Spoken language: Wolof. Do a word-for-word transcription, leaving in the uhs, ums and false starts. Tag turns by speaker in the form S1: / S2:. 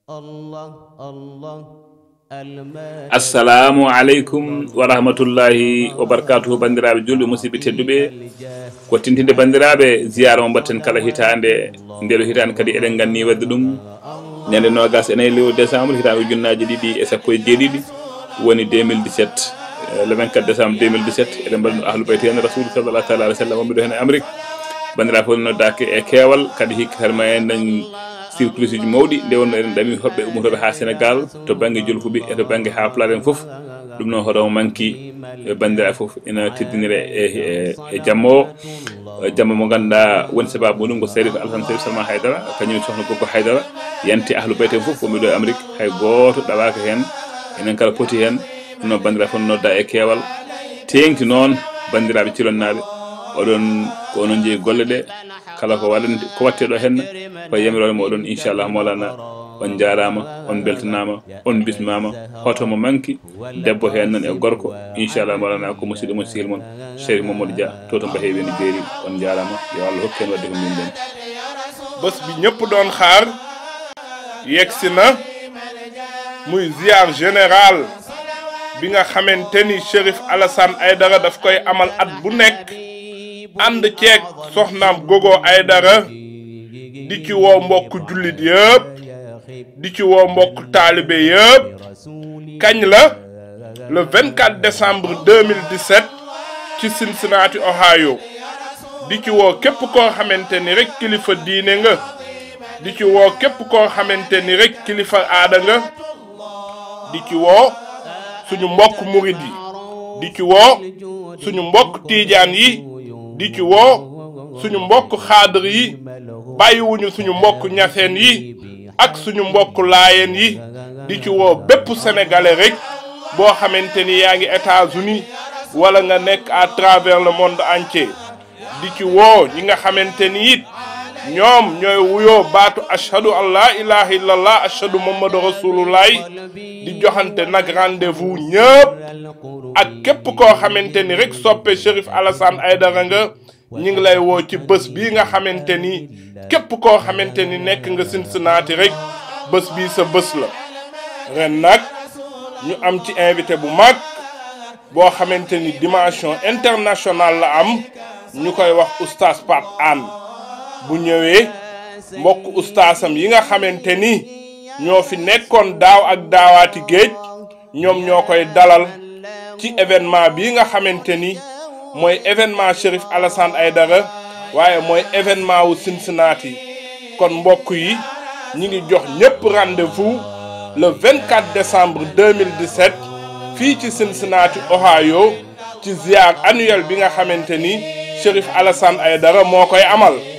S1: assalamu aleykum wa rahmatullahi wa barakatuhu bandiraɓe julɓe musidɓe tedduɓe ko tintinde bandiraɓe ziyara mo mbatten kala hitande ndelo hitande kadi eɗen ganni wadde ɗum ñande nogas enayi lewru décembre hitande ujunnaji ɗiɗi e sappo e jeeɗiɗi woni deux mille dix-sept le vingt-quatre décembre deux mille dix-sept eɗen mbaɗino ahlu bayte hen rasul sallallahu taala alih w sallam wonɓe ɗo hen e amérique bandiraɓe fof noddake e keewal kadi hikka harma en dañ surprise uji mawɗi nde wonno eɗen ɗami hoɓɓe ummotoɓe ha sénégal to banggue julfuɓe e to banggue ha pulaar en foof ɗum noon hoɗomo manki bandiraɓe foof ina teddinire e e jamma o jamma mo ganduɗa woni sababu muɗum ko Cherif Alhassane Salmane Aidara kañum sohna Gogo Haydara yanti ahlu bayte foof wonɓe ɗo e amérique hay goto ɗawaka hen enen kala poti hen ɗum noon bandiraɓe fof nodda e keewal tengti noon bandiraɓe cilonnaɓe oɗon ko onon jeeyi golle ɗe kala ko waɗande ko watte ɗo henna ko yamirore moɗon inchallah molana on jarama on beltanama on bismama hotomo manki debbo hen nan e gorko inchallah molana ko musidɗo mon sihil mon Cherif Mamadou Dia to to mbahewi ni jeeri on jarama yo Allah hokku en wadde ko min den
S2: bés bi ñëpp doon xaar yegsi na muy ziar général bi nga xamante ni Cherif Alhassane Aidara daf koy amal at bu nekk ànd ceeg soxnaam Gogo Aidara di ci woo mbokk jullit yëpp di ci woo mbokk taalibe yëpp kañ la le vingt-quatre décembre deux mille dix-sept ci Cincinnati Ohio di ci woo képp koo xamante ni rek kilifa diine nga di ci woo képp koo xamante ni rek kilifa aada nga di ci woo suñu mbokk murid yi di ci woo suñu mbokk tiijaan yi di ci woo suñu mbokk xaadar yi bàyyiwuñu suñu mbokk ñaseen yi ak suñu mbokk laayeen yi di ci woo bépp sénégalais rek boo xamante ni yaa ngi États-Unis wala nga nekk à travers le monde entier di ci woo ñi nga xamante ni it ñoom ñooy wuyoo baatu ashhadu an la ilaha illallah ashhadu muhammadu rasulullah di joxante nag rendez-vous ñëpp ak képp koo xamante ni rek soppe Cherif Alhassane Aidara nga ñi ngi lay woo ci bés bii nga xamante ni képp koo xamante ni nekk nga Cincinnati rek bés bii sa bés la ren nag ñu am ci invité bu mag boo xamante ni dimension internationale la am ñu koy wax oustaz Pape Hann bu ñëwee mbokk oustazam yi nga xamante ni ñoo fi nekkoon daaw ak daawaati géej ñoom ñoo koy dalal ci événement bii nga xamante ni mooy événement Cherif Alhassane Aidara waaye mooy événement wu Cincinnati kon mbokk yi ñi ngi jox ñëpp rendez-vous le vingt-quatre décembre deux mille dix-sept fii ci Cincinnati Ohio ci ziar annuel bi nga xamante ni Cherif Alhassane Aidara moo koy amal